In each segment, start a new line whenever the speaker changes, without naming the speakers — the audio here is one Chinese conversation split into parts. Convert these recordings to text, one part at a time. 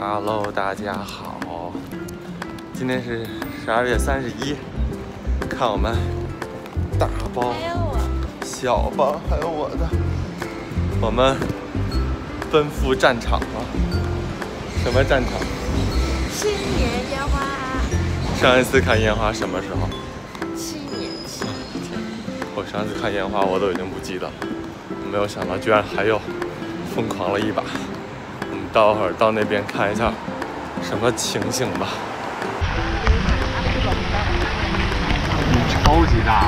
Hello， 大家好，今天是12月31，看我们大包、小包，还有我的，我们奔赴战场了。什么战场？
新年烟花。
上一次看烟花什么时候
7年前。
我上次看烟花我都已经不记得了，没有想到居然还有疯狂了一把。我们待会儿到那边看一下什么情形吧。
超级大。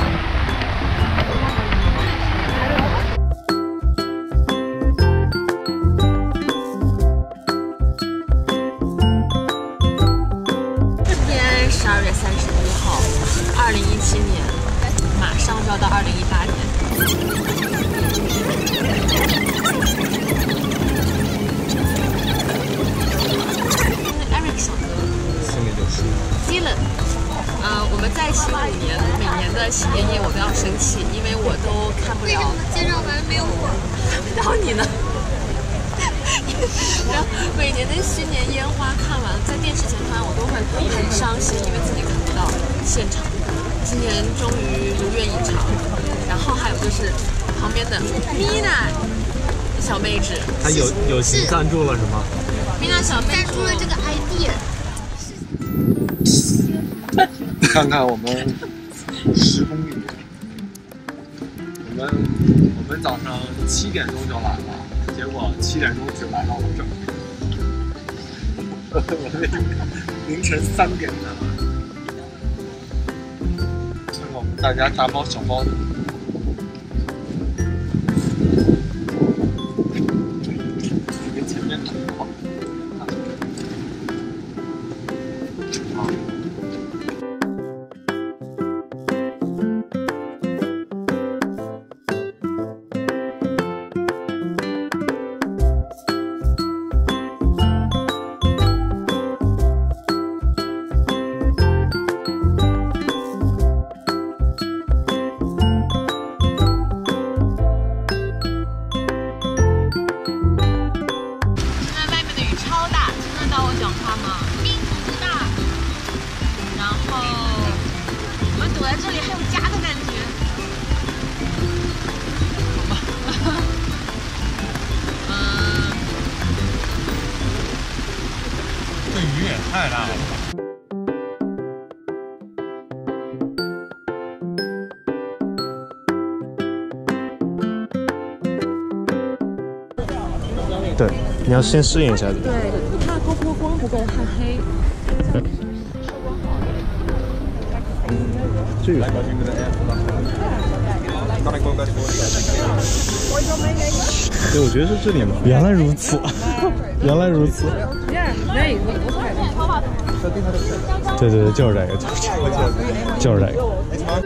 今天12月31号，2017年，马上就要到2018年。Dylan， 我们在一起5年，每年的新年夜我都要生气，因为我都看不了。介绍完没有我？然后你呢？然后每年的新年烟花看完，在电视前看我都会很伤心，因为自己看不到现场。今年终于如愿以偿。然后还有就是旁边的 Mina 小妹纸，
她友情赞助了什么
？Mina 小妹赞助了这个 idea。
看看我们10公里，我们早上7点钟就来了，结果7点钟只来到了这儿。我们凌晨3点才来。这个我们大家大包小包的。跟前面打个话。 这雨也太大了。对，你要先适应一下。
对，怕光不够太黑。
这个。对，我觉得是这里嘛。原来如此，原来如此。对，就是这个，就是这个。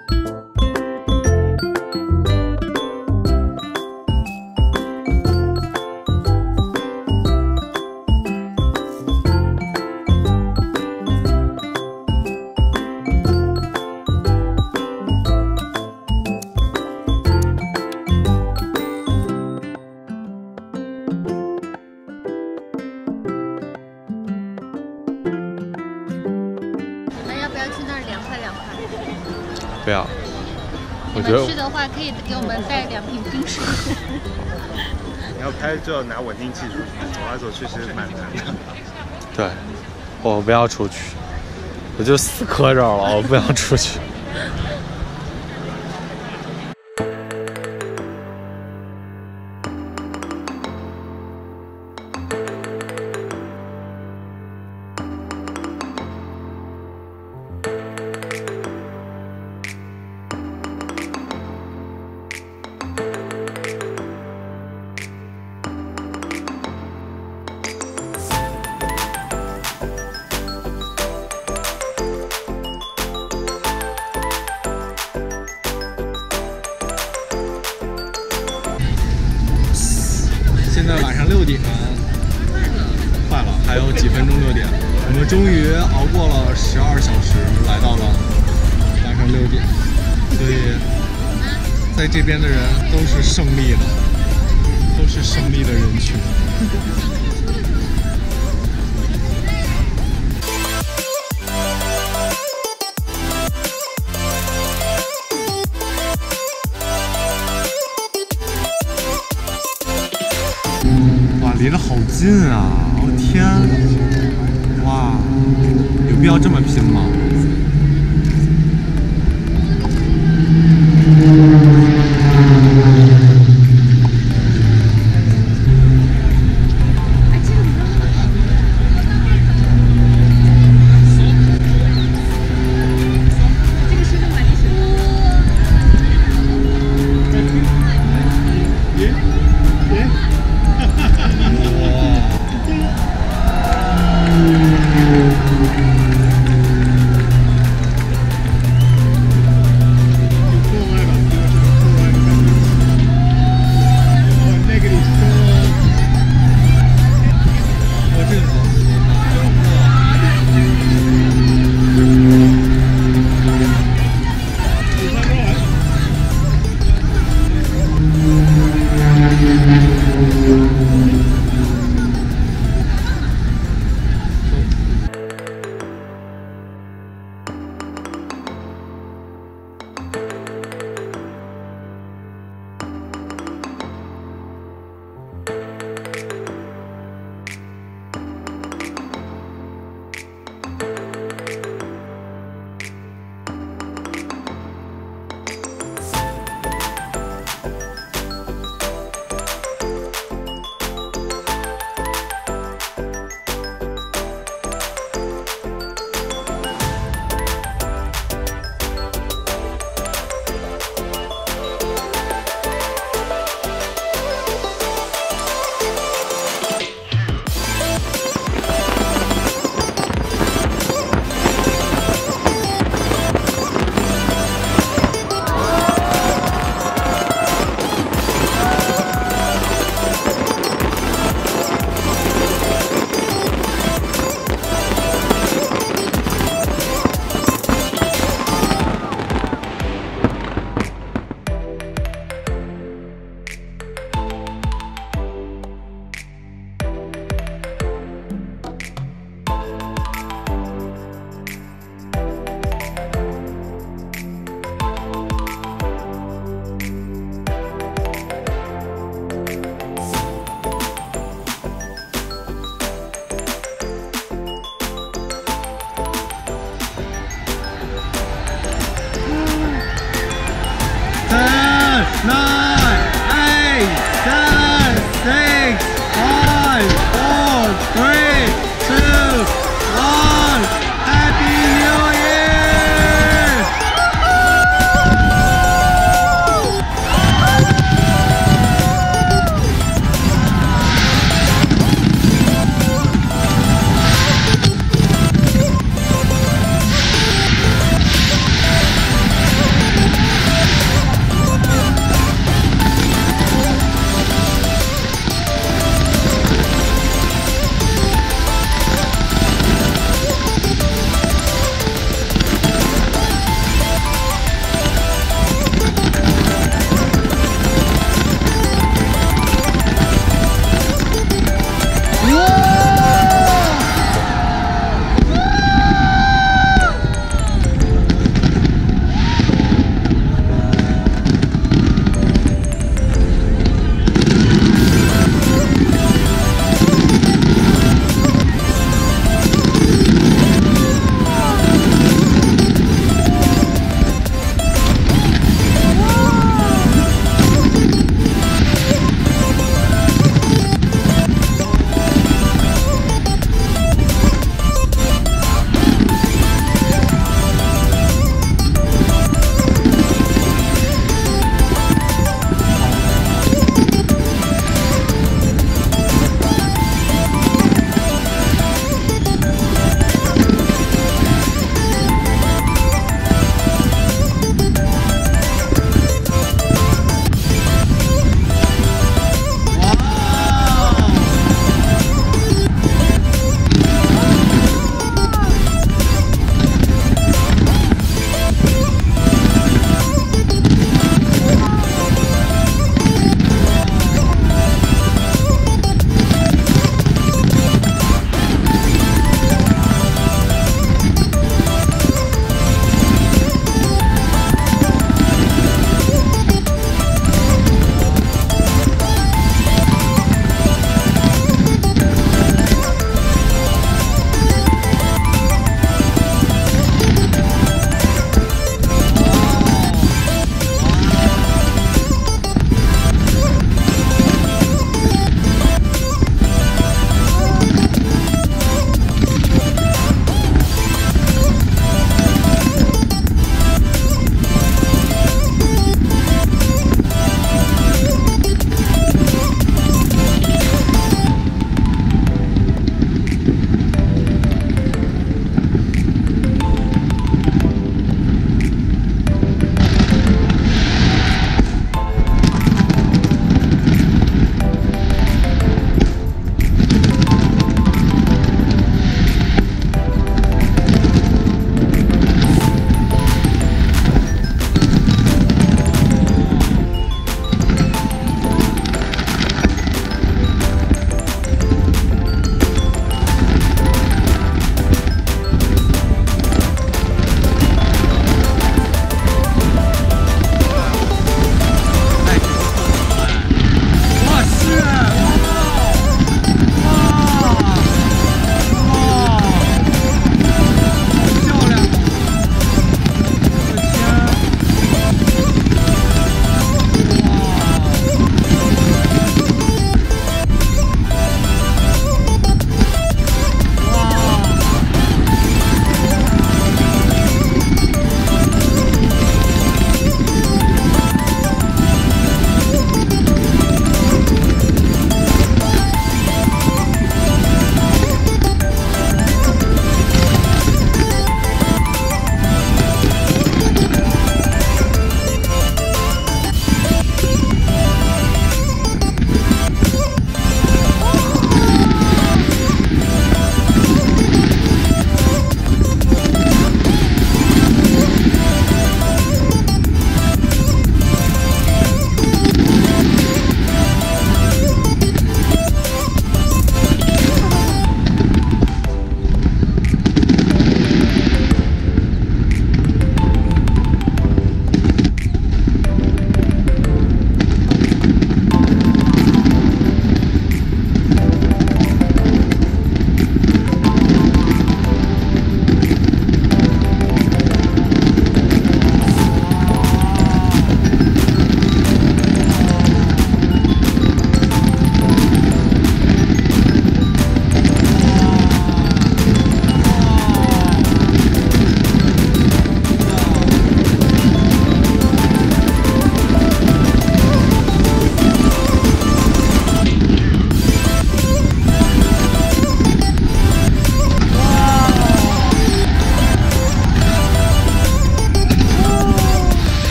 不要，我觉得
去的话可以给我们带2瓶冰水。
你要拍就要拿稳定器出去，走来走去其实蛮难的。
对，我不要出去，我就死磕这儿了，我不想出去。
现在晚上6点，快了，还有几分钟6点。我们终于熬过了12小时，来到了晚上6点。所以，在这边的人都是胜利的，都是胜利的人群。 离得好近啊！我天，哇，有必要这么拼吗？